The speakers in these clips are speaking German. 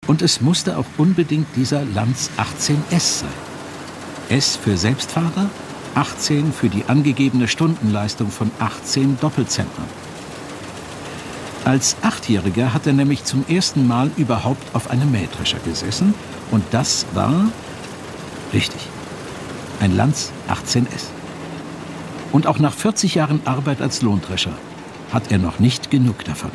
Und es musste auch unbedingt dieser Lanz 18S sein. S für Selbstfahrer, 18 für die angegebene Stundenleistung von 18 Doppelzentnern. Als Achtjähriger hat er nämlich zum ersten Mal überhaupt auf einem Mähdrescher gesessen. Und das war, richtig, ein Lanz 18S. Und auch nach 40 Jahren Arbeit als Lohndrescher hat er noch nicht genug davon.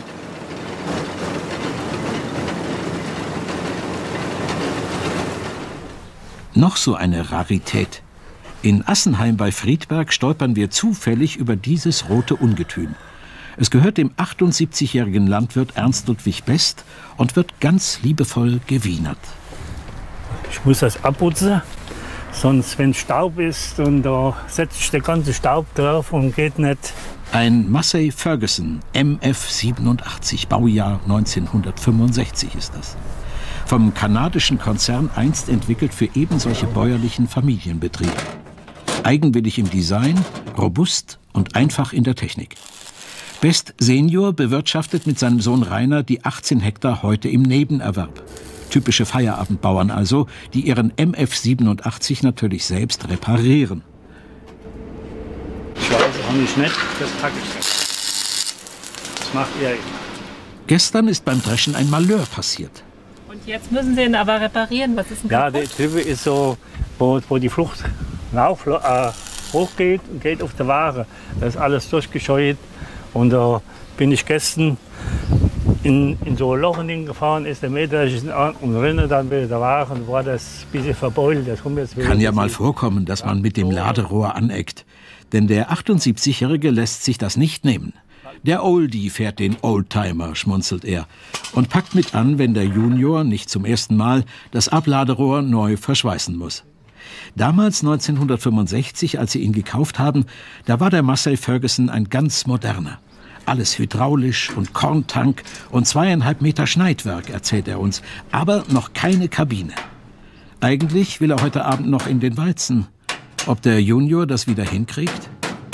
Noch so eine Rarität. In Assenheim bei Friedberg stolpern wir zufällig über dieses rote Ungetüm. Es gehört dem 78-jährigen Landwirt Ernst Ludwig Best und wird ganz liebevoll gewienert. Ich muss das abputzen, sonst wenn Staub ist und da setzt sich der ganze Staub drauf und geht nicht. Ein Massey Ferguson MF87, Baujahr 1965 ist das. Vom kanadischen Konzern einst entwickelt für eben solche bäuerlichen Familienbetriebe. Eigenwillig im Design, robust und einfach in der Technik. Best Senior bewirtschaftet mit seinem Sohn Rainer die 18 Hektar heute im Nebenerwerb. Typische Feierabendbauern also, die ihren MF87 natürlich selbst reparieren. Ich weiß, habe ich nicht, das packe ich nicht. Das macht er immer. Gestern ist beim Dreschen ein Malheur passiert. Und jetzt müssen Sie ihn aber reparieren. Was ist denn Ja, kaputt? der Triebe ist so, wo die Flucht hochgeht und geht auf der Ware. Das ist alles durchgescheuert. Und da bin ich gestern in so ein Loch gefahren, ist der Mähdrescher an und renne dann wieder der Ware und war das ein bisschen verbeult. Das kommt jetzt wieder. Kann ja mal vorkommen, dass man mit dem Laderohr aneckt. Denn der 78-Jährige lässt sich das nicht nehmen. Der Oldie fährt den Oldtimer, schmunzelt er. Und packt mit an, wenn der Junior, nicht zum ersten Mal, das Abladerohr neu verschweißen muss. Damals, 1965, als sie ihn gekauft haben, da war der Massey Ferguson ein ganz moderner. Alles hydraulisch und Korntank und 2,5 Meter Schneidwerk, erzählt er uns. Aber noch keine Kabine. Eigentlich will er heute Abend noch in den Weizen. Ob der Junior das wieder hinkriegt?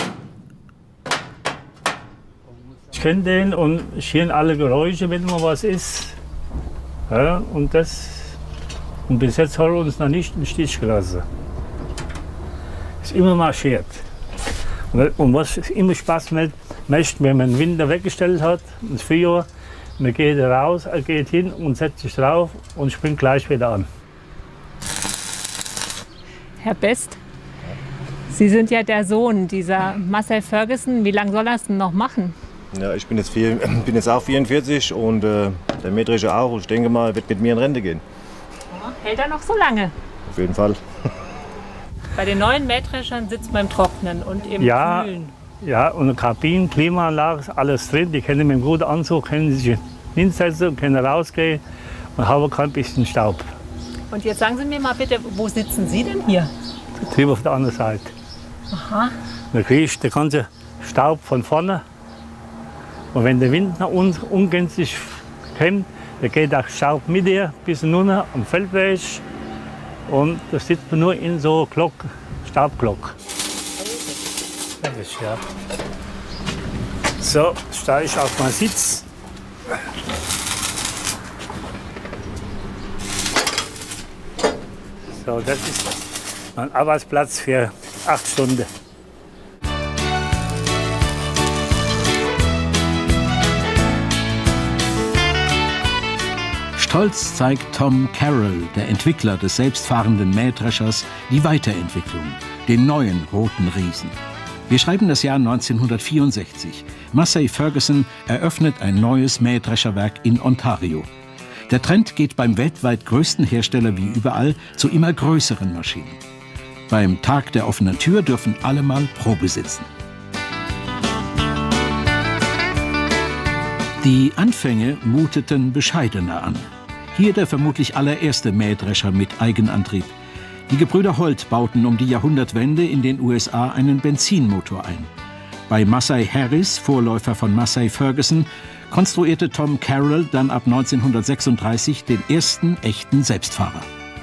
Ich kenne den und ich höre alle Geräusche, wenn mal was ist. Ja, und bis jetzt hat er uns noch nicht im Stich gelassen. Ist immer marschiert. Und was immer Spaß macht, wenn man den Winter weggestellt hat, ins Frühjahr, man geht raus, er geht hin und setzt sich drauf und springt gleich wieder an. Herr Best, Sie sind ja der Sohn dieser Massey Ferguson. Wie lange soll er es denn noch machen? Ja, ich bin jetzt auch 44 und der Mähdrescher auch. Ich denke mal, er wird mit mir in Rente gehen. Hält er noch so lange? Auf jeden Fall. Bei den neuen Mähdreschern sitzt man im Trocknen und im Kühlen. Ja, und Kabinen, Klimaanlage, ist alles drin. Die können mit einem guten Anzug können sich hinsetzen, können rausgehen und haben kein bisschen Staub. Und jetzt sagen Sie mir mal bitte, wo sitzen Sie denn hier? Der Trieb auf der anderen Seite. Aha. Da kriege ich den ganzen Staub von vorne. Und wenn der Wind nach uns ungünstig kommt, dann geht der Staub mit dir bis nur am Feldweg. Und da sitzt man nur in so Staubglock. Ja. So, steige ich auf meinen Sitz. So, das ist mein Arbeitsplatz für 8 Stunden. Stolz zeigt Tom Carroll, der Entwickler des selbstfahrenden Mähdreschers, die Weiterentwicklung, den neuen roten Riesen. Wir schreiben das Jahr 1964. Massey Ferguson eröffnet ein neues Mähdrescherwerk in Ontario. Der Trend geht beim weltweit größten Hersteller wie überall zu immer größeren Maschinen. Beim Tag der offenen Tür dürfen alle mal Probe sitzen. Die Anfänge muteten bescheidener an. Hier der vermutlich allererste Mähdrescher mit Eigenantrieb. Die Gebrüder Holt bauten um die Jahrhundertwende in den USA einen Benzinmotor ein. Bei Massey Harris, Vorläufer von Massey Ferguson, konstruierte Tom Carroll dann ab 1936 den ersten echten Selbstfahrer.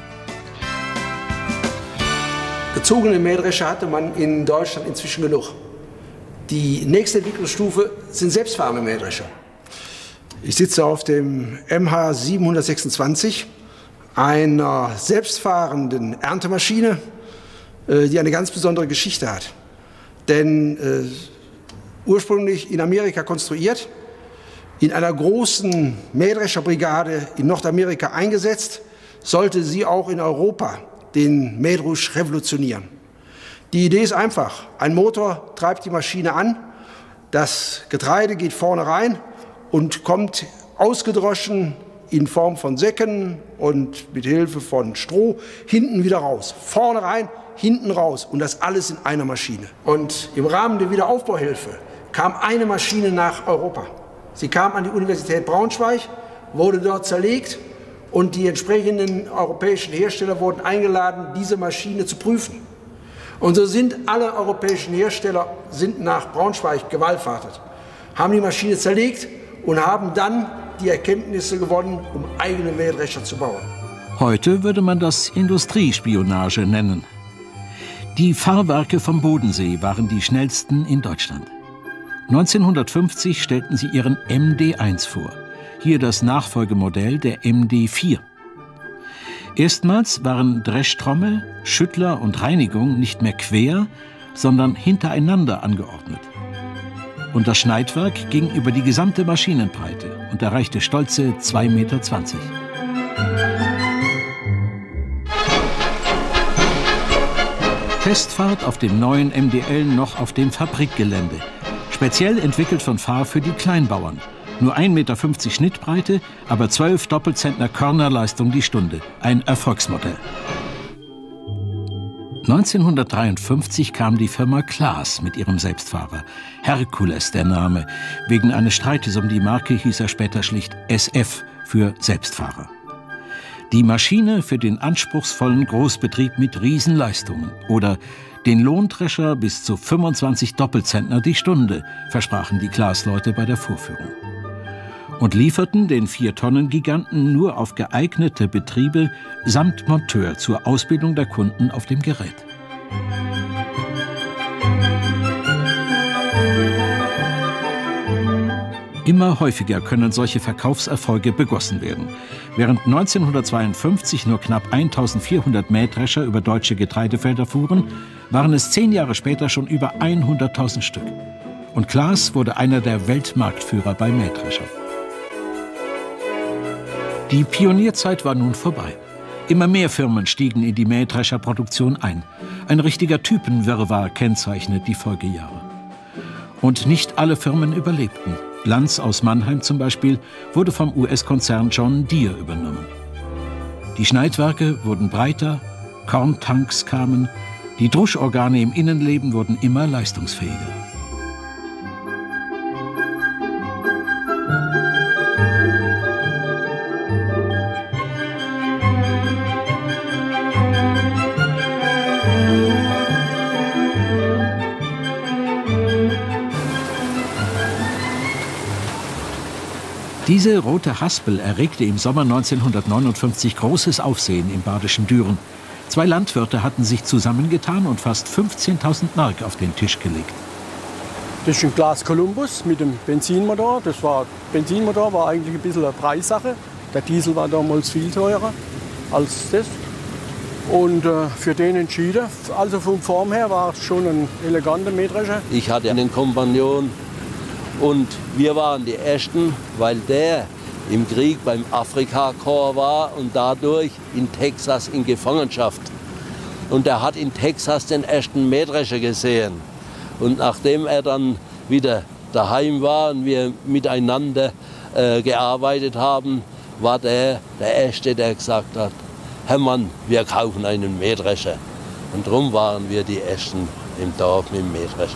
Gezogene Mähdrescher hatte man in Deutschland inzwischen genug. Die nächste Entwicklungsstufe sind selbstfahrende Mähdrescher. Ich sitze auf dem MH 726, einer selbstfahrenden Erntemaschine, die eine ganz besondere Geschichte hat. Denn ursprünglich in Amerika konstruiert, in einer großen Mähdrescherbrigade in Nordamerika eingesetzt, sollte sie auch in Europa den Mähdrusch revolutionieren. Die Idee ist einfach. Ein Motor treibt die Maschine an, das Getreide geht vorne rein und kommt ausgedroschen in Form von Säcken und mit Hilfe von Stroh hinten wieder raus. Vorne rein, hinten raus und das alles in einer Maschine. Und im Rahmen der Wiederaufbauhilfe kam eine Maschine nach Europa. Sie kam an die Universität Braunschweig, wurde dort zerlegt und die entsprechenden europäischen Hersteller wurden eingeladen, diese Maschine zu prüfen. Und so sind alle europäischen Hersteller nach Braunschweig gewallfahrtet, haben die Maschine zerlegt und haben dann die Erkenntnisse gewonnen, um eigene Mähdrescher zu bauen. Heute würde man das Industriespionage nennen. Die Fahrwerke vom Bodensee waren die schnellsten in Deutschland. 1950 stellten sie ihren MD1 vor, hier das Nachfolgemodell der MD4. Erstmals waren Dreschtrommel, Schüttler und Reinigung nicht mehr quer, sondern hintereinander angeordnet. Und das Schneidwerk ging über die gesamte Maschinenbreite und erreichte stolze 2,20 Meter. Testfahrt auf dem neuen MDL noch auf dem Fabrikgelände. Speziell entwickelt von Fahr für die Kleinbauern. Nur 1,50 Meter Schnittbreite, aber 12 Doppelzentner Körnerleistung die Stunde. Ein Erfolgsmodell. 1953 kam die Firma Claas mit ihrem Selbstfahrer. Herkules der Name. Wegen eines Streites um die Marke hieß er später schlicht SF für Selbstfahrer. Die Maschine für den anspruchsvollen Großbetrieb mit Riesenleistungen oder den Lohndrescher bis zu 25 Doppelzentner die Stunde, versprachen die Claas-Leute bei der Vorführung. Und lieferten den 4-Tonnen-Giganten nur auf geeignete Betriebe samt Monteur zur Ausbildung der Kunden auf dem Gerät. Immer häufiger können solche Verkaufserfolge begossen werden. Während 1952 nur knapp 1400 Mähdrescher über deutsche Getreidefelder fuhren, waren es 10 Jahre später schon über 100.000 Stück. Und Claas wurde einer der Weltmarktführer bei Mähdreschern. Die Pionierzeit war nun vorbei. Immer mehr Firmen stiegen in die Mähdrescherproduktion ein. Ein richtiger Typenwirrwarr kennzeichnet die Folgejahre. Und nicht alle Firmen überlebten. Lanz aus Mannheim zum Beispiel wurde vom US-Konzern John Deere übernommen. Die Schneidwerke wurden breiter, Korntanks kamen, die Druschorgane im Innenleben wurden immer leistungsfähiger. Diese rote Haspel erregte im Sommer 1959 großes Aufsehen im badischen Düren. 2 Landwirte hatten sich zusammengetan und fast 15.000 Mark auf den Tisch gelegt. Das ist ein Claas Columbus mit dem Benzinmotor. Benzinmotor war eigentlich ein bisschen eine Preissache. Der Diesel war damals viel teurer als das. Und für den entschieden. Also von Form her war es schon ein eleganter Mähdrescher. Ich hatte einen Kompagnon. Und wir waren die Ersten, weil der im Krieg beim Afrikakorps war und dadurch in Texas in Gefangenschaft. Und er hat in Texas den ersten Mähdrescher gesehen. Und nachdem er dann wieder daheim war und wir miteinander gearbeitet haben, war der Erste, der gesagt hat, Herr Mann, wir kaufen einen Mähdrescher. Und darum waren wir die Ersten im Dorf mit dem Mähdrescher.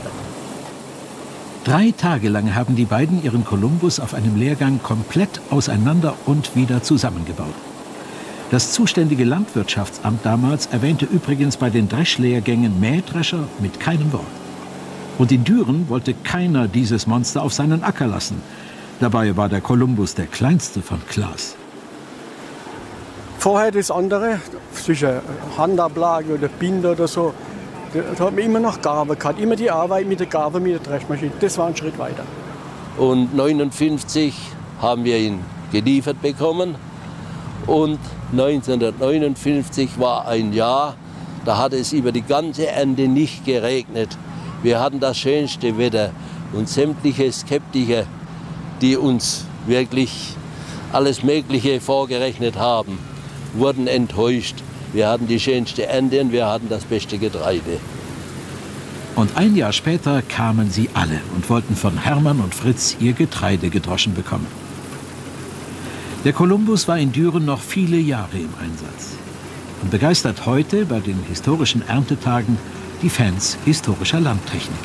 3 Tage lang haben die beiden ihren Columbus auf einem Lehrgang komplett auseinander und wieder zusammengebaut. Das zuständige Landwirtschaftsamt damals erwähnte übrigens bei den Dreschlehrgängen Mähdrescher mit keinem Wort. Und in Düren wollte keiner dieses Monster auf seinen Acker lassen. Dabei war der Columbus der kleinste von Claas. Vorher das andere, zwischen Handablage oder Binder oder so, da hat man immer noch Gabe gehabt. Immer die Arbeit mit der Gabe, mit der Dreschmaschine. Das war ein Schritt weiter. Und 1959 haben wir ihn geliefert bekommen. Und 1959 war ein Jahr, da hat es über die ganze Ernte nicht geregnet. Wir hatten das schönste Wetter und sämtliche Skeptiker, die uns wirklich alles Mögliche vorgerechnet haben, wurden enttäuscht. Wir hatten die schönste Ernte und wir hatten das beste Getreide. Und ein Jahr später kamen sie alle und wollten von Hermann und Fritz ihr Getreide gedroschen bekommen. Der Columbus war in Düren noch viele Jahre im Einsatz und begeistert heute bei den historischen Erntetagen die Fans historischer Landtechnik.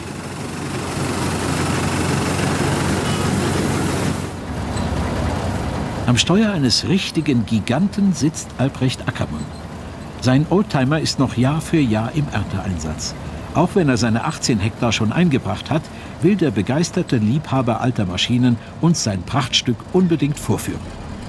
Am Steuer eines richtigen Giganten sitzt Albrecht Ackermann. Sein Oldtimer ist noch Jahr für Jahr im Ernteeinsatz. Auch wenn er seine 18 Hektar schon eingebracht hat, will der begeisterte Liebhaber alter Maschinen uns sein Prachtstück unbedingt vorführen.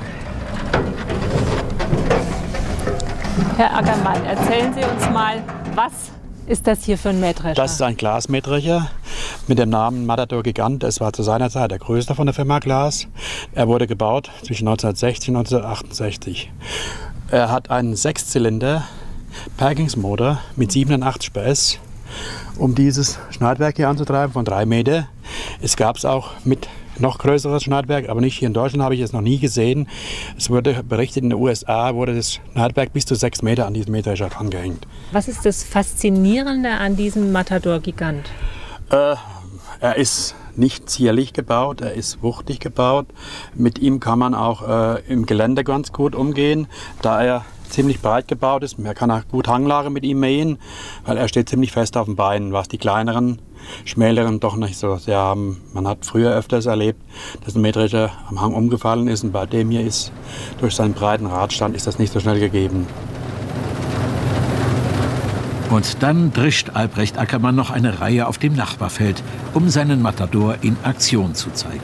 Herr Ackermann, erzählen Sie uns mal, was ist das hier für ein Mähdrescher? Das ist ein Glas-Mähdrescher mit dem Namen Matador Gigant. Es war zu seiner Zeit der größte von der Firma Glas. Er wurde gebaut zwischen 1960 und 1968. Er hat einen 6-Zylinder Perkins-Motor mit 87 PS, um dieses Schneidwerk hier anzutreiben von 3 Meter. Es gab es auch mit noch größeres Schneidwerk, aber nicht hier in Deutschland, habe ich es noch nie gesehen. Es wurde berichtet, in den USA wurde das Schneidwerk bis zu 6 Meter an diesem Mähdrescher angehängt. Was ist das Faszinierende an diesem Matador Gigant? Er ist nicht zierlich gebaut, er ist wuchtig gebaut. Mit ihm kann man auch im Gelände ganz gut umgehen, da er ziemlich breit gebaut ist. Man kann auch gut Hanglage mit ihm mähen, weil er steht ziemlich fest auf den Beinen, was die kleineren, schmäleren doch nicht so sehr haben. Man hat früher öfters erlebt, dass ein Mähdrescher am Hang umgefallen ist, und bei dem hier ist, durch seinen breiten Radstand, ist das nicht so schnell gegeben. Und dann drischt Albrecht Ackermann noch eine Reihe auf dem Nachbarfeld, um seinen Matador in Aktion zu zeigen.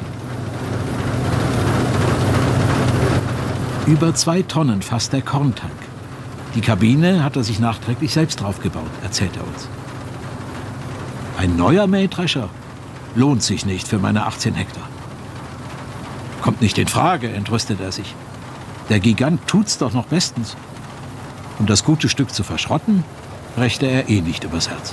Über 2 Tonnen fasst der Korntank. Die Kabine hat er sich nachträglich selbst draufgebaut, erzählt er uns. Ein neuer Mähdrescher lohnt sich nicht für meine 18 Hektar. Kommt nicht in Frage, entrüstet er sich. Der Gigant tut's doch noch bestens. Um das gute Stück zu verschrotten, brächte er eh nicht übers Herz.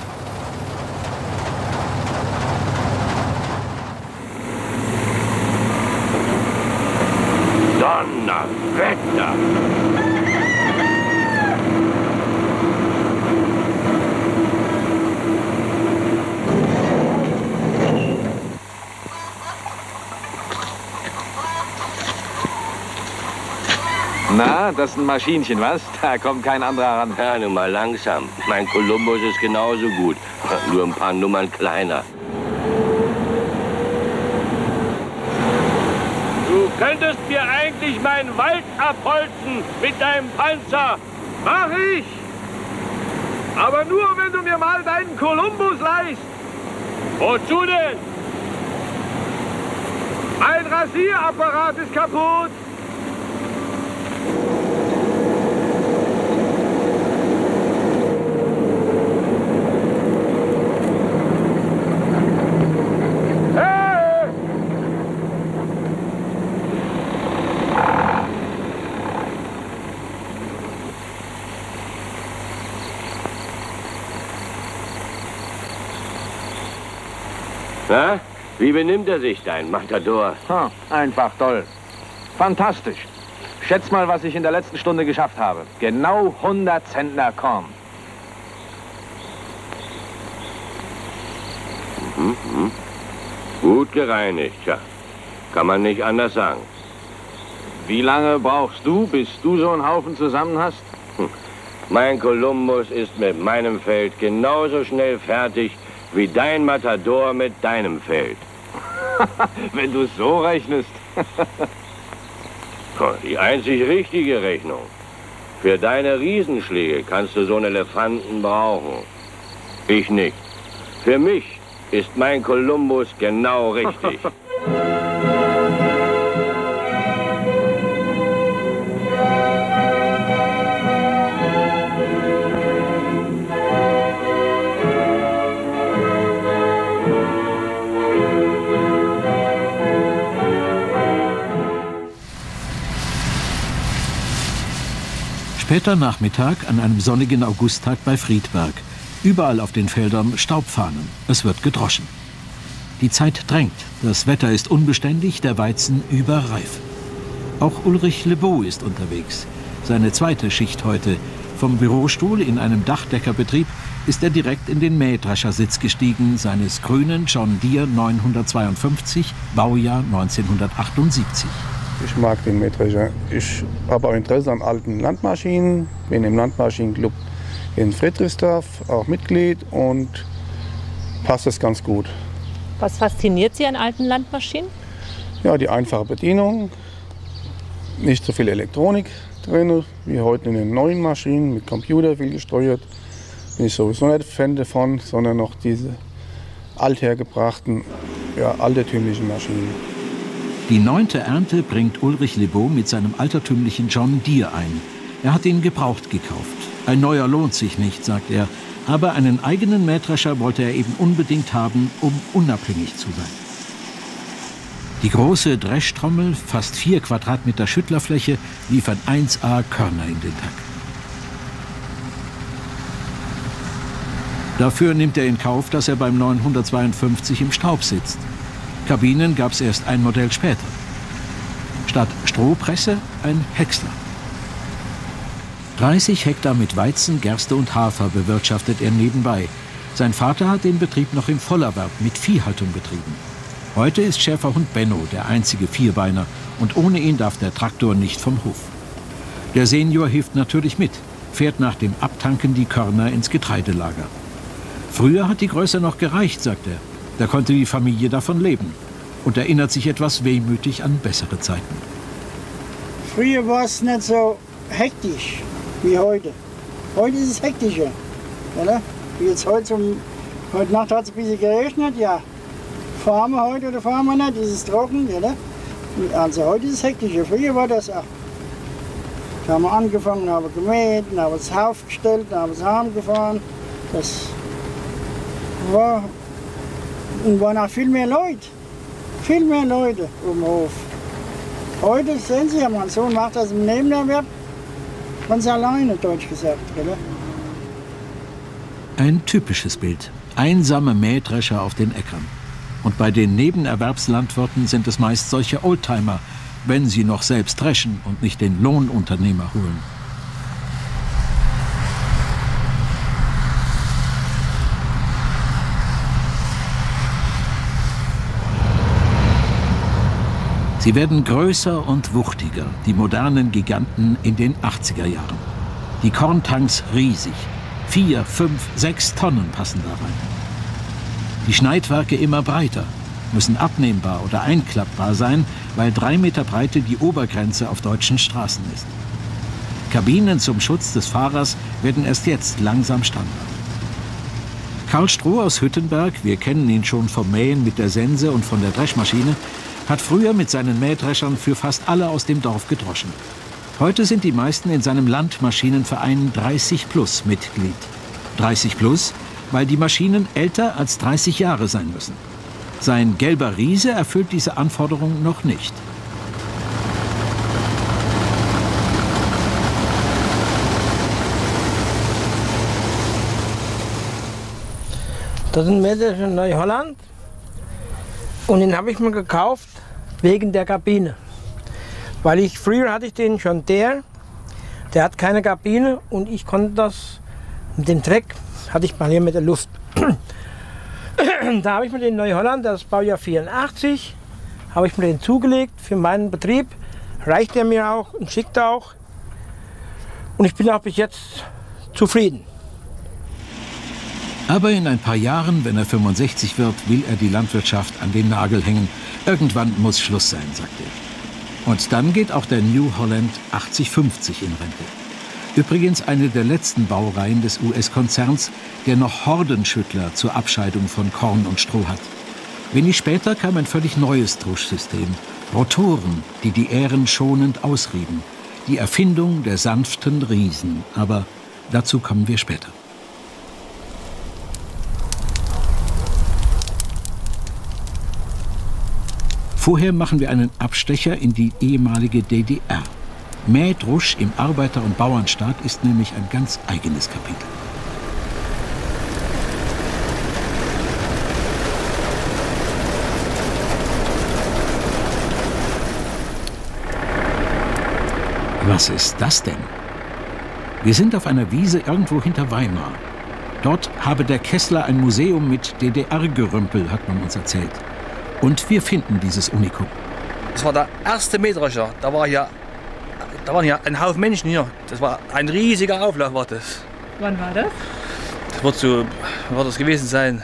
Donnerwetter! Na, das ist ein Maschinchen, was? Da kommt kein anderer ran. Ja, nun mal langsam. Mein Columbus ist genauso gut. Nur ein paar Nummern kleiner. Du könntest mir eigentlich meinen Wald abholzen mit deinem Panzer. Mach ich! Aber nur, wenn du mir mal deinen Columbus leihst. Wozu denn? Mein Rasierapparat ist kaputt. Na, wie benimmt er sich, dein Matador? Einfach toll. Fantastisch. Schätz mal, was ich in der letzten Stunde geschafft habe. Genau 100 Zentner Korn. Gut gereinigt, ja. Kann man nicht anders sagen. Wie lange brauchst du, bis du so einen Haufen zusammen hast? Mein Columbus ist mit meinem Feld genauso schnell fertig wie dein Matador mit deinem Feld. Wenn du es so rechnest. Die einzig richtige Rechnung. Für deine Riesenschläge kannst du so einen Elefanten brauchen. Ich nicht. Für mich ist mein Columbus genau richtig. Später Nachmittag an einem sonnigen Augusttag bei Friedberg. Überall auf den Feldern Staubfahnen. Es wird gedroschen. Die Zeit drängt. Das Wetter ist unbeständig, der Weizen überreif. Auch Ulrich Lebeau ist unterwegs. Seine zweite Schicht heute. Vom Bürostuhl in einem Dachdeckerbetrieb ist er direkt in den Mähdreschersitz gestiegen, seines grünen John Deere 952, Baujahr 1978. Ich mag den Mähdrescher. Ich habe auch Interesse an alten Landmaschinen. Bin im Landmaschinenclub in Friedrichsdorf auch Mitglied und passt es ganz gut. Was fasziniert Sie an alten Landmaschinen? Ja, die einfache Bedienung. Nicht so viel Elektronik drin wie heute in den neuen Maschinen, mit Computer viel gesteuert. Bin ich sowieso nicht Fan davon, sondern noch diese althergebrachten, ja, altertümlichen Maschinen. Die 9. Ernte bringt Ulrich Lebeau mit seinem altertümlichen John Deere ein. Er hat ihn gebraucht gekauft. Ein neuer lohnt sich nicht, sagt er. Aber einen eigenen Mähdrescher wollte er eben unbedingt haben, um unabhängig zu sein. Die große Dreschtrommel, fast 4 Quadratmeter Schüttlerfläche, liefert 1A Körner in den Tag. Dafür nimmt er in Kauf, dass er beim 952 im Staub sitzt. Kabinen gab es erst ein Modell später. Statt Strohpresse ein Häcksler. 30 Hektar mit Weizen, Gerste und Hafer bewirtschaftet er nebenbei. Sein Vater hat den Betrieb noch im Vollerwerb mit Viehhaltung betrieben. Heute ist Schäferhund Benno der einzige Vierbeiner und ohne ihn darf der Traktor nicht vom Hof. Der Senior hilft natürlich mit, fährt nach dem Abtanken die Körner ins Getreidelager. Früher hat die Größe noch gereicht, sagt er. Da konnte die Familie davon leben und erinnert sich etwas wehmütig an bessere Zeiten. Früher war es nicht so hektisch wie heute. Heute ist es hektischer. Oder? Wie jetzt heute Nacht hat es ein bisschen geregnet, ja. Fahren wir heute oder fahren wir nicht, ist es trocken, oder? Also heute ist es hektischer. Früher war das auch. Da haben wir angefangen, haben wir gemäht, dann haben wir es aufgestellt, dann haben wir es heimgefahren. Das war... Und waren auch viel mehr Leute um den Hof. Heute sehen Sie ja, mein Sohn macht das im Nebenerwerb ganz alleine, deutsch gesagt. Oder? Ein typisches Bild. Einsame Mähdrescher auf den Äckern. Und bei den Nebenerwerbslandwirten sind es meist solche Oldtimer, wenn sie noch selbst dreschen und nicht den Lohnunternehmer holen. Sie werden größer und wuchtiger, die modernen Giganten in den 80er Jahren. Die Korntanks riesig. 4, 5, 6 Tonnen passen da rein. Die Schneidwerke immer breiter, müssen abnehmbar oder einklappbar sein, weil 3 Meter Breite die Obergrenze auf deutschen Straßen ist. Kabinen zum Schutz des Fahrers werden erst jetzt langsam Standard. Karl Stroh aus Hüttenberg, wir kennen ihn schon vom Mähen mit der Sense und von der Dreschmaschine, hat früher mit seinen Mähdreschern für fast alle aus dem Dorf gedroschen. Heute sind die meisten in seinem Landmaschinenverein 30 Plus Mitglied. 30 Plus, weil die Maschinen älter als 30 Jahre sein müssen. Sein gelber Riese erfüllt diese Anforderung noch nicht. Das ist ein Mähdrescher in Neuholland. Und den habe ich mir gekauft wegen der Kabine. Weil früher hatte ich den schon der hat keine Kabine und ich konnte das mit dem Dreck, hatte ich mal hier mit der Luft. Da habe ich mir den Neuholland, das Baujahr 84, habe ich mir den zugelegt für meinen Betrieb. Reicht der mir auch und schickt auch. Und ich bin auch bis jetzt zufrieden. Aber in ein paar Jahren, wenn er 65 wird, will er die Landwirtschaft an den Nagel hängen. Irgendwann muss Schluss sein, sagt er. Und dann geht auch der New Holland 8050 in Rente. Übrigens eine der letzten Baureihen des US-Konzerns, der noch Hordenschüttler zur Abscheidung von Korn und Stroh hat. Wenig später kam ein völlig neues Druschsystem. Rotoren, die die Ähren schonend ausrieben. Die Erfindung der sanften Riesen. Aber dazu kommen wir später. Vorher machen wir einen Abstecher in die ehemalige DDR. Mähdrusch im Arbeiter- und Bauernstaat ist nämlich ein ganz eigenes Kapitel. Was ist das denn? Wir sind auf einer Wiese irgendwo hinter Weimar. Dort habe der Kessler ein Museum mit DDR-Gerümpel, hat man uns erzählt. Und wir finden dieses Unikum. Das war der erste Mähdrescher. Da waren ja ein Haufen Menschen hier. Das war ein riesiger Auflauf. War das. Wann war das? Das wird das gewesen sein.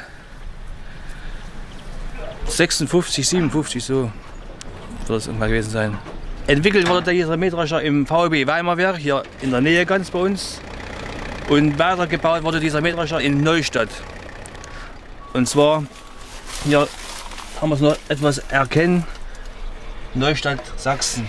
56, 57 so wird das irgendwann gewesen sein. Entwickelt wurde dieser Mähdrescher im VEB Weimarwerk, hier in der Nähe ganz bei uns. Und weitergebaut wurde dieser Mähdrescher in Neustadt. Und zwar, hier haben wir es noch etwas erkennen, Neustadt, Sachsen.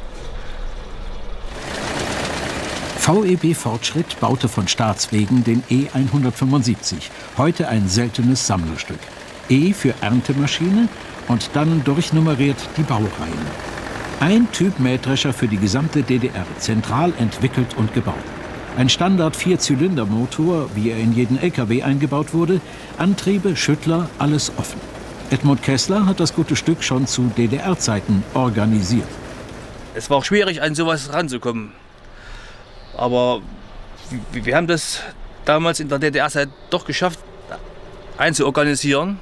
VEB Fortschritt baute von Staatswegen den E175, heute ein seltenes Sammlerstück. E für Erntemaschine und dann durchnummeriert die Baureihen. Ein Typ Mähdrescher für die gesamte DDR, zentral entwickelt und gebaut. Ein Standard-4-Zylinder-Motor, wie er in jeden LKW eingebaut wurde, Antriebe, Schüttler, alles offen. Edmund Kessler hat das gute Stück schon zu DDR-Zeiten organisiert. Es war schwierig, an sowas ranzukommen. Aber wir haben das damals in der DDR-Zeit doch geschafft, einzuorganisieren.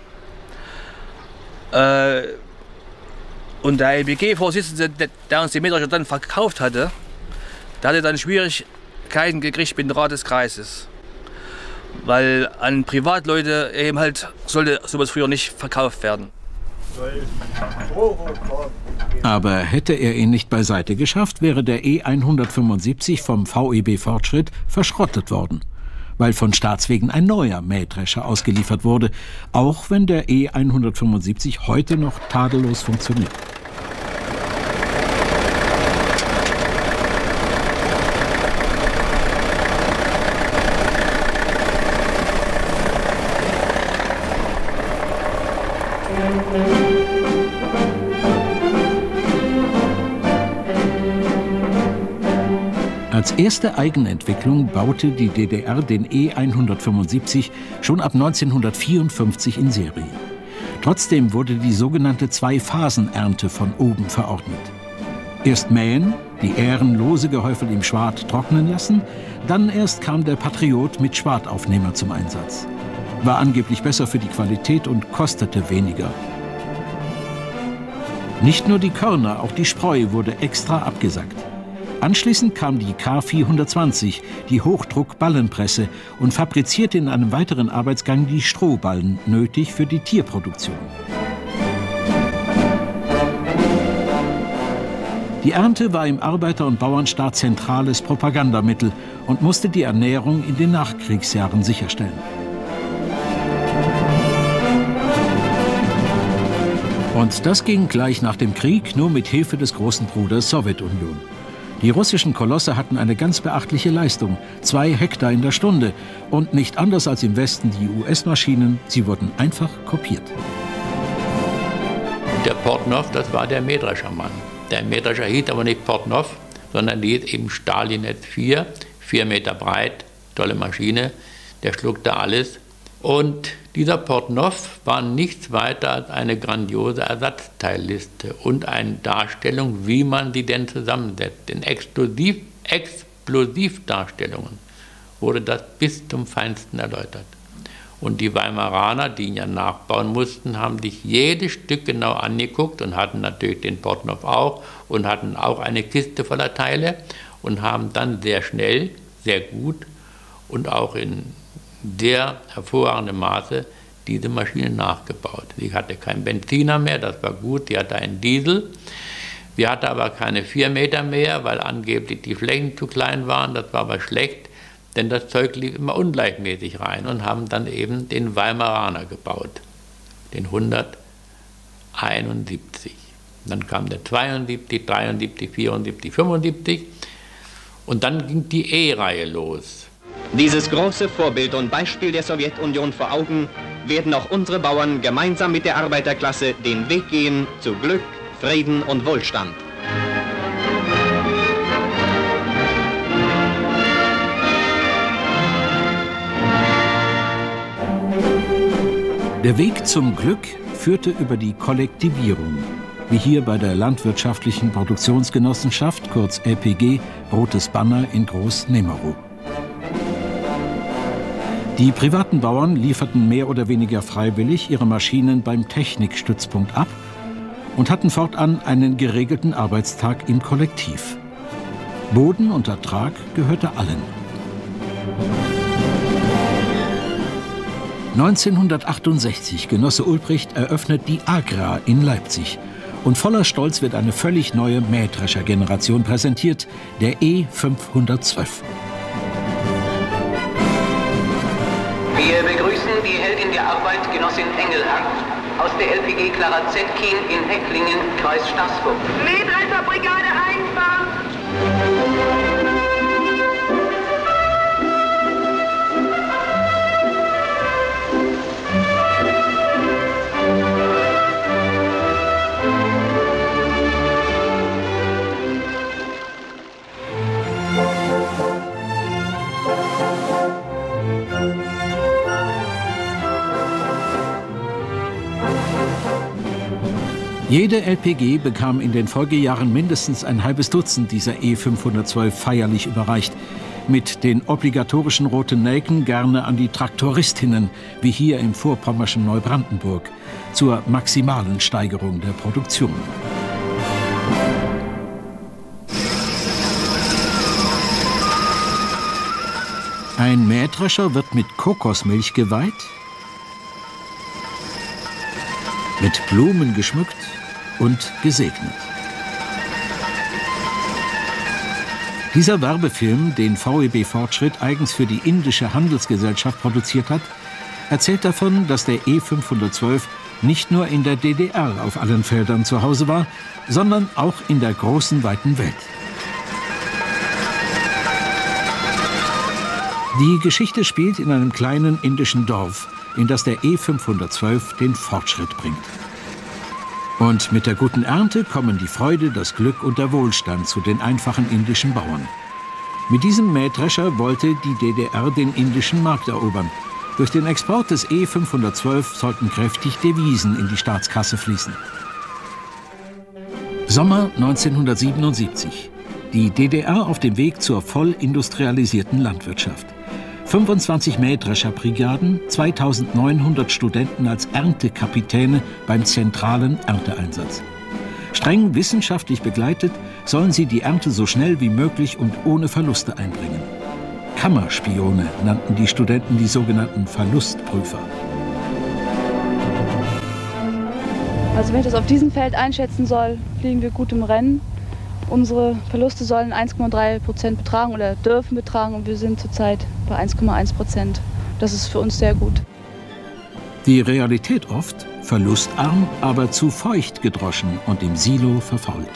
Und der LBG-Vorsitzende, der uns die Mähdrescher dann verkauft hatte, der hatte dann Schwierigkeiten gekriegt mit dem Rat des Kreises. Weil an Privatleute eben halt sollte sowas früher nicht verkauft werden. Aber hätte er ihn nicht beiseite geschafft, wäre der E175 vom VEB Fortschritt verschrottet worden, weil von Staatswegen ein neuer Mähdrescher ausgeliefert wurde, auch wenn der E175 heute noch tadellos funktioniert. Als erste Eigenentwicklung baute die DDR den E175 schon ab 1954 in Serie. Trotzdem wurde die sogenannte Zwei-Phasen-Ernte von oben verordnet. Erst mähen, die ährenlose Gehäufel im Schwart trocknen lassen, dann erst kam der Patriot mit Schwartaufnehmer zum Einsatz. War angeblich besser für die Qualität und kostete weniger. Nicht nur die Körner, auch die Spreu wurde extra abgesackt. Anschließend kam die K420, die Hochdruck-Ballenpresse, und fabrizierte in einem weiteren Arbeitsgang die Strohballen, nötig für die Tierproduktion. Die Ernte war im Arbeiter- und Bauernstaat zentrales Propagandamittel und musste die Ernährung in den Nachkriegsjahren sicherstellen. Und das ging gleich nach dem Krieg nur mit Hilfe des großen Bruders Sowjetunion. Die russischen Kolosse hatten eine ganz beachtliche Leistung, 2 Hektar in der Stunde. Und nicht anders als im Westen die US-Maschinen, sie wurden einfach kopiert. Der Portnow, das war der Mähdreschermann. Der Mähdrescher hieß aber nicht Portnow, sondern die hieß eben Stalinet 4, 4 Meter breit, tolle Maschine, der schluckte alles. Und dieser Portnow war nichts weiter als eine grandiose Ersatzteilliste und eine Darstellung, wie man die denn zusammensetzt. In Explosivdarstellungen wurde das bis zum Feinsten erläutert. Und die Weimaraner, die ihn ja nachbauen mussten, haben sich jedes Stück genau angeguckt und hatten natürlich den Portnow auch und hatten auch eine Kiste voller Teile und haben dann sehr schnell, sehr gut und auch in sehr hervorragendem Maße diese Maschine nachgebaut. Sie hatte keinen Benziner mehr, das war gut, sie hatte einen Diesel. Sie hatte aber keine 4 Meter mehr, weil angeblich die Flächen zu klein waren, das war aber schlecht, denn das Zeug lief immer ungleichmäßig rein und haben dann eben den Weimaraner gebaut, den 171. Dann kam der 72, 73, 74, 75 und dann ging die E-Reihe los. Dieses große Vorbild und Beispiel der Sowjetunion vor Augen werden auch unsere Bauern gemeinsam mit der Arbeiterklasse den Weg gehen zu Glück, Frieden und Wohlstand. Der Weg zum Glück führte über die Kollektivierung, wie hier bei der Landwirtschaftlichen Produktionsgenossenschaft, kurz LPG, Rotes Banner in Groß-Nemerow. Die privaten Bauern lieferten mehr oder weniger freiwillig ihre Maschinen beim Technikstützpunkt ab und hatten fortan einen geregelten Arbeitstag im Kollektiv. Boden und Ertrag gehörte allen. 1968 Genosse Ulbricht eröffnet die Agra in Leipzig. Und voller Stolz wird eine völlig neue Mähdrescher-Generation präsentiert, der E512. Wir begrüßen die Heldin der Arbeit, Genossin Engelhardt, aus der LPG Clara Zetkin in Hecklingen, Kreis Staßburg. Mähdrescherbrigade einfahren! Jede LPG bekam in den Folgejahren mindestens ein halbes Dutzend dieser E512 feierlich überreicht. Mit den obligatorischen roten Nelken gerne an die Traktoristinnen, wie hier im vorpommerschen Neubrandenburg, zur maximalen Steigerung der Produktion. Ein Mähdrescher wird mit Kokosmilch geweiht, mit Blumen geschmückt und gesegnet. Dieser Werbefilm, den VEB Fortschritt eigens für die indische Handelsgesellschaft produziert hat, erzählt davon, dass der E512 nicht nur in der DDR auf allen Feldern zu Hause war, sondern auch in der großen, weiten Welt. Die Geschichte spielt in einem kleinen indischen Dorf, in das der E512 den Fortschritt bringt. Und mit der guten Ernte kommen die Freude, das Glück und der Wohlstand zu den einfachen indischen Bauern. Mit diesem Mähdrescher wollte die DDR den indischen Markt erobern. Durch den Export des E512 sollten kräftig Devisen in die Staatskasse fließen. Sommer 1977. Die DDR auf dem Weg zur voll industrialisierten Landwirtschaft. 25 Mähdrescherbrigaden, 2900 Studenten als Erntekapitäne beim zentralen Ernteeinsatz. Streng wissenschaftlich begleitet sollen sie die Ernte so schnell wie möglich und ohne Verluste einbringen. Kammerspione nannten die Studenten die sogenannten Verlustprüfer. Also wenn ich das auf diesem Feld einschätzen soll, liegen wir gut im Rennen. Unsere Verluste sollen 1,3% betragen oder dürfen betragen und wir sind zurzeit bei 1,1%. Das ist für uns sehr gut. Die Realität oft verlustarm, aber zu feucht gedroschen und im Silo verfault.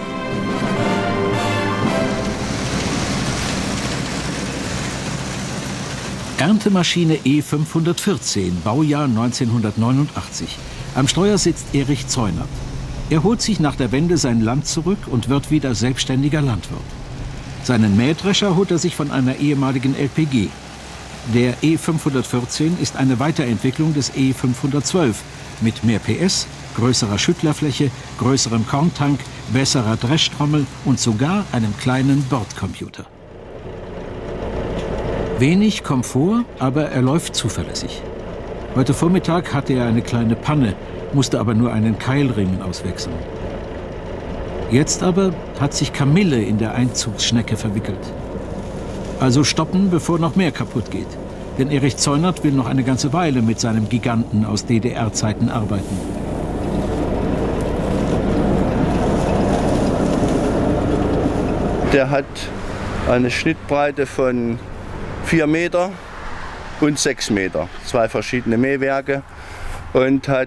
Erntemaschine E514, Baujahr 1989. Am Steuer sitzt Erich Zeunert. Er holt sich nach der Wende sein Land zurück und wird wieder selbstständiger Landwirt. Seinen Mähdrescher holt er sich von einer ehemaligen LPG. Der E514 ist eine Weiterentwicklung des E512 mit mehr PS, größerer Schüttlerfläche, größerem Korntank, besserer Dreschtrommel und sogar einem kleinen Bordcomputer. Wenig Komfort, aber er läuft zuverlässig. Heute Vormittag hatte er eine kleine Panne, musste aber nur einen Keilriemen auswechseln. Jetzt aber hat sich Kamille in der Einzugsschnecke verwickelt. Also stoppen, bevor noch mehr kaputt geht. Denn Erich Zeunert will noch eine ganze Weile mit seinem Giganten aus DDR-Zeiten arbeiten. Der hat eine Schnittbreite von 4 Meter und 6 Meter. 2 verschiedene Mähwerke und hat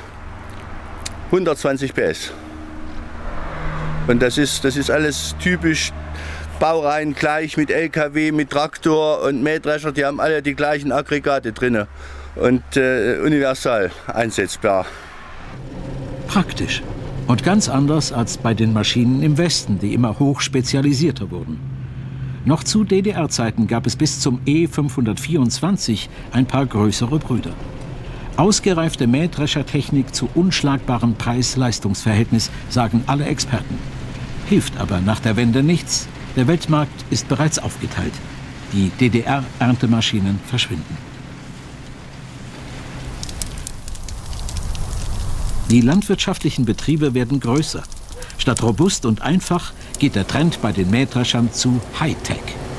120 PS. Und das ist alles typisch baurein gleich mit LKW, mit Traktor und Mähdrescher. Die haben alle die gleichen Aggregate drin und universal einsetzbar. Praktisch und ganz anders als bei den Maschinen im Westen, die immer hoch spezialisierter wurden. Noch zu DDR-Zeiten gab es bis zum E524 ein paar größere Brüder. Ausgereifte Mähdreschertechnik zu unschlagbarem Preis-Leistungs-Verhältnis, sagen alle Experten. Hilft aber nach der Wende nichts. Der Weltmarkt ist bereits aufgeteilt. Die DDR-Erntemaschinen verschwinden. Die landwirtschaftlichen Betriebe werden größer. Statt robust und einfach geht der Trend bei den Mähdreschern zu Hightech.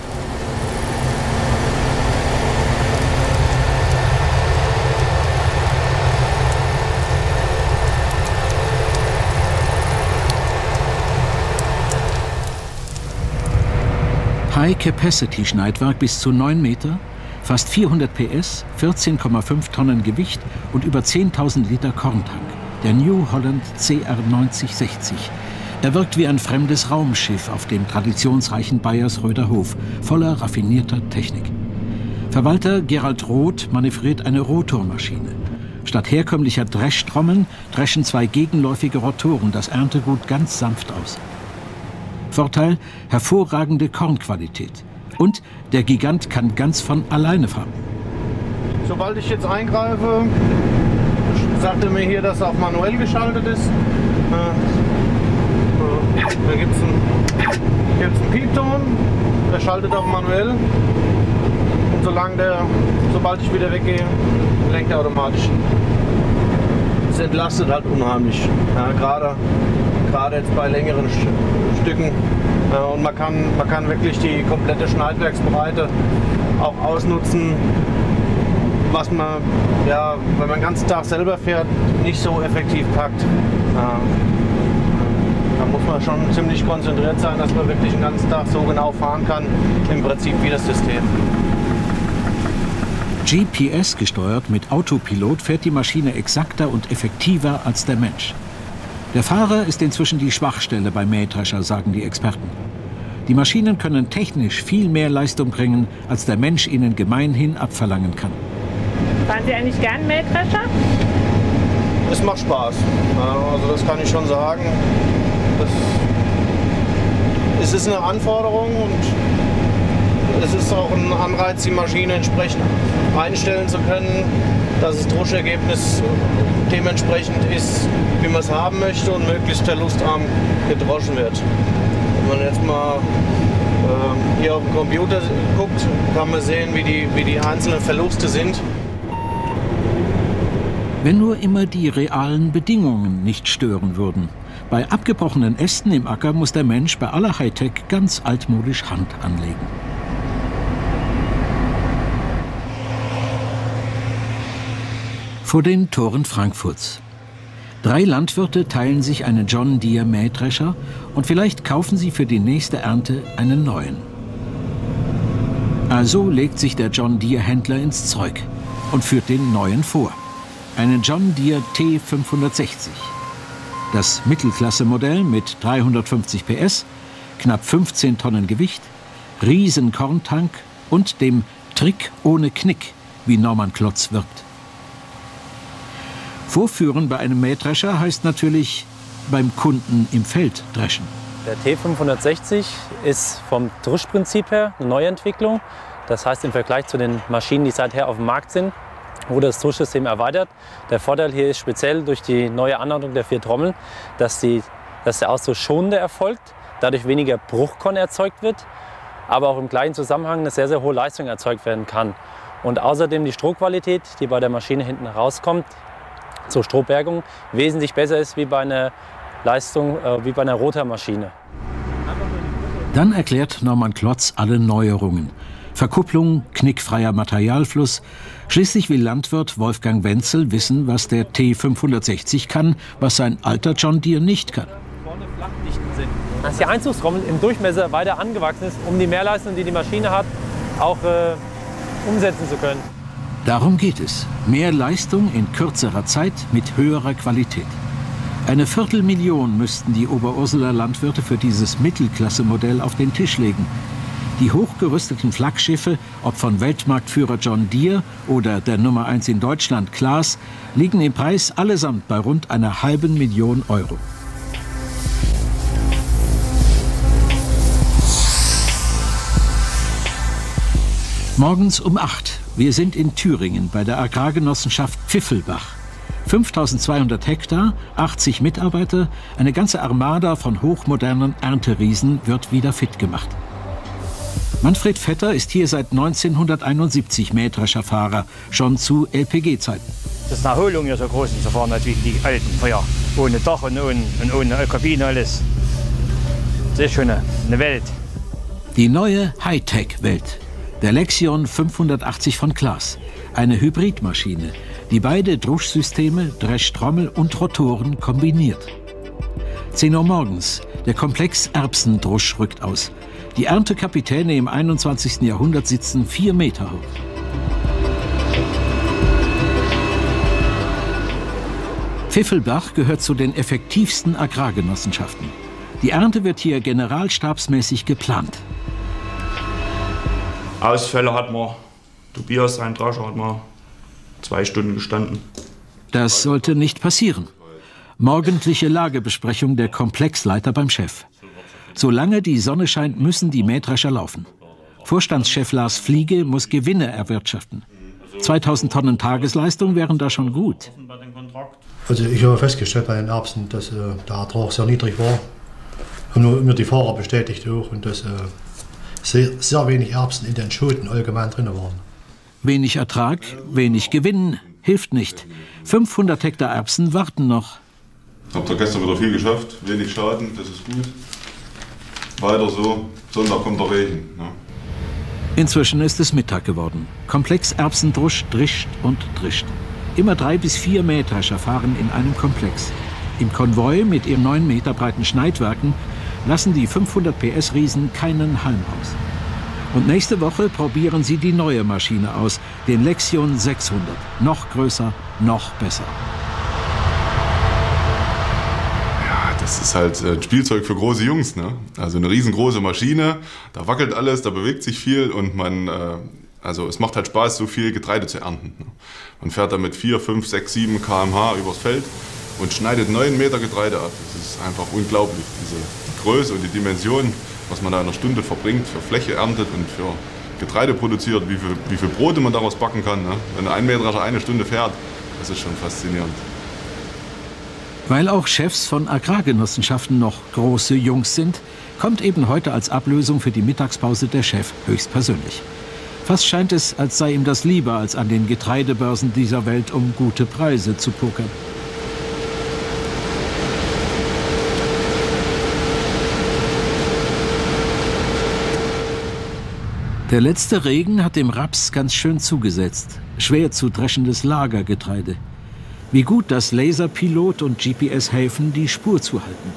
High-Capacity-Schneidwerk bis zu 9 Meter, fast 400 PS, 14,5 Tonnen Gewicht und über 10.000 Liter Korntank. Der New Holland CR9060. Er wirkt wie ein fremdes Raumschiff auf dem traditionsreichen Bayersröder Hof, voller raffinierter Technik. Verwalter Gerald Roth manövriert eine Rotormaschine. Statt herkömmlicher Dreschtrommeln dreschen 2 gegenläufige Rotoren das Erntegut ganz sanft aus. Vorteil: hervorragende Kornqualität. Und der Gigant kann ganz von alleine fahren. Sobald ich jetzt eingreife, sagt er mir hier, dass er auch manuell geschaltet ist. Da gibt es einen Piepton, der schaltet auch manuell. Und sobald ich wieder weggehe, lenkt er automatisch. Das entlastet halt unheimlich. Ja, gerade jetzt bei längeren Stücken. Und man kann wirklich die komplette Schneidwerksbreite auch ausnutzen, was man, ja, wenn man den ganzen Tag selber fährt, nicht so effektiv packt. Da muss man schon ziemlich konzentriert sein, dass man wirklich den ganzen Tag so genau fahren kann, im Prinzip wie das System. GPS gesteuert mit Autopilot fährt die Maschine exakter und effektiver als der Mensch. Der Fahrer ist inzwischen die Schwachstelle beim Mähdrescher, sagen die Experten. Die Maschinen können technisch viel mehr Leistung bringen, als der Mensch ihnen gemeinhin abverlangen kann. Fahren Sie eigentlich gern Mähdrescher? Es macht Spaß. Also das kann ich schon sagen. Es ist eine Anforderung und es ist auch ein Anreiz, die Maschine entsprechend einstellen zu können, dass das Droschergebnis dementsprechend ist, wie man es haben möchte und möglichst verlustarm gedroschen wird. Wenn man jetzt mal hier auf dem Computer guckt, kann man sehen, wie die einzelnen Verluste sind. Wenn nur immer die realen Bedingungen nicht stören würden. Bei abgebrochenen Ästen im Acker muss der Mensch bei aller Hightech ganz altmodisch Hand anlegen. Vor den Toren Frankfurts. 3 Landwirte teilen sich einen John Deere Mähdrescher und vielleicht kaufen sie für die nächste Ernte einen neuen. Also legt sich der John Deere Händler ins Zeug und führt den neuen vor. Einen John Deere T560. Das Mittelklasse-Modell mit 350 PS, knapp 15 Tonnen Gewicht, riesen Korntank und dem Trick ohne Knick, wie Norman Klotz wirbt. Vorführen bei einem Mähdrescher heißt natürlich beim Kunden im Feld dreschen. Der T560 ist vom Druschprinzip her eine Neuentwicklung. Das heißt, im Vergleich zu den Maschinen, die seither auf dem Markt sind, wurde das Druschsystem erweitert. Der Vorteil hier ist speziell durch die neue Anordnung der 4 Trommeln, dass der Austausch schonender erfolgt, dadurch weniger Bruchkorn erzeugt wird, aber auch im gleichen Zusammenhang eine sehr, sehr hohe Leistung erzeugt werden kann. Und außerdem die Strohqualität, die bei der Maschine hinten rauskommt, zur Strohbergung wesentlich besser ist wie bei einer Leistung wie bei einer Rotormaschine. Dann erklärt Norman Klotz alle Neuerungen. Verkupplung, knickfreier Materialfluss. Schließlich will Landwirt Wolfgang Wenzel wissen, was der T560 kann, was sein alter John Deere nicht kann. Dass die Einzugstrommel im Durchmesser weiter angewachsen ist, um die Mehrleistung, die die Maschine hat, auch umsetzen zu können. Darum geht es. Mehr Leistung in kürzerer Zeit mit höherer Qualität. Eine Viertelmillion müssten die Oberursuler Landwirte für dieses Mittelklasse-Modell auf den Tisch legen. Die hochgerüsteten Flaggschiffe, ob von Weltmarktführer John Deere oder der Nummer 1 in Deutschland Claas, liegen im Preis allesamt bei rund einer halben Million Euro. Morgens um 8. Wir sind in Thüringen bei der Agrargenossenschaft Pfiffelbach. 5200 Hektar, 80 Mitarbeiter, eine ganze Armada von hochmodernen Ernteriesen wird wieder fit gemacht. Manfred Vetter ist hier seit 1971 Mähdrescherfahrer, schon zu LPG-Zeiten. Das ist eine Erholung, hier so groß zu fahren, wie die alten früher. Ohne Dach und ohne Kabine, alles. Das ist schon eine Welt. Die neue Hightech-Welt. Der Lexion 580 von Claas. Eine Hybridmaschine, die beide Druschsysteme, Dreschtrommel und Rotoren kombiniert. 10 Uhr morgens. Der Komplex Erbsendrusch rückt aus. Die Erntekapitäne im 21. Jahrhundert sitzen 4 Meter hoch. Pfiffelbach gehört zu den effektivsten Agrargenossenschaften. Die Ernte wird hier generalstabsmäßig geplant. Ausfälle hat man, Tobias, sein Drescher, hat man 2 Stunden gestanden. Das sollte nicht passieren. Morgendliche Lagebesprechung der Komplexleiter beim Chef. Solange die Sonne scheint, müssen die Mähdrescher laufen. Vorstandschef Lars Fliege muss Gewinne erwirtschaften. 2000 Tonnen Tagesleistung wären da schon gut. Also ich habe festgestellt bei den Erbsen, dass der Ertrag sehr niedrig war. Haben mir die Fahrer bestätigt auch, und dass sehr wenig Erbsen in den Schoten allgemein drin waren. Wenig Ertrag, wenig Gewinn, hilft nicht. 500 Hektar Erbsen warten noch. Habt ihr gestern wieder viel geschafft, wenig Schaden, das ist gut. Weiter so, Sonntag kommt der Regen. Ja. Inzwischen ist es Mittag geworden. Komplex Erbsendrusch drischt und drischt. Immer 3 bis 4 Mähdrescher fahren in einem Komplex. Im Konvoi mit ihren 9 Meter breiten Schneidwerken lassen die 500 PS Riesen keinen Halm aus. Und nächste Woche probieren sie die neue Maschine aus, den Lexion 600. Noch größer, noch besser. Ja, das ist halt ein Spielzeug für große Jungs, ne? Also eine riesengroße Maschine, da wackelt alles, da bewegt sich viel und also es macht halt Spaß, so viel Getreide zu ernten. Ne? Man fährt da mit 4, 5, 6, 7 km/h übers Feld und schneidet 9 Meter Getreide ab. Das ist einfach unglaublich, diese Größe und die Dimension, was man da in einer Stunde verbringt, für Fläche erntet und für Getreide produziert, wie viel Brote man daraus backen kann. Ne? Wenn ein Mähdrescher 1 Stunde fährt, das ist schon faszinierend. Weil auch Chefs von Agrargenossenschaften noch große Jungs sind, kommt eben heute als Ablösung für die Mittagspause der Chef höchstpersönlich. Fast scheint es, als sei ihm das lieber, als an den Getreidebörsen dieser Welt um gute Preise zu pokern. Der letzte Regen hat dem Raps ganz schön zugesetzt. Schwer zu dreschendes Lagergetreide. Wie gut, dass Laserpilot und GPS helfen, die Spur zu halten.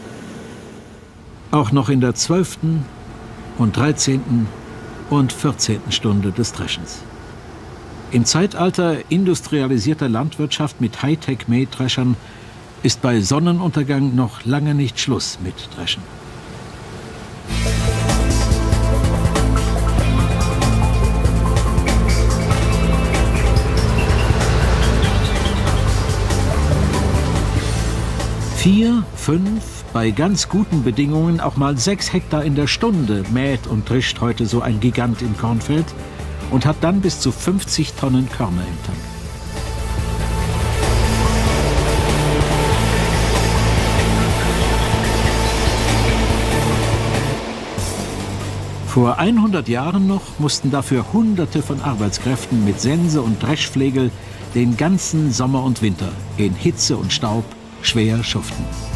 Auch noch in der 12. und 13. und 14. Stunde des Dreschens. Im Zeitalter industrialisierter Landwirtschaft mit Hightech-Mähdreschern ist bei Sonnenuntergang noch lange nicht Schluss mit Dreschen. Vier, 5, bei ganz guten Bedingungen auch mal 6 Hektar in der Stunde mäht und drischt heute so ein Gigant im Kornfeld und hat dann bis zu 50 Tonnen Körner im Tank. Vor 100 Jahren noch mussten dafür Hunderte von Arbeitskräften mit Sense und Dreschflegel den ganzen Sommer und Winter in Hitze und Staub schwer schuften.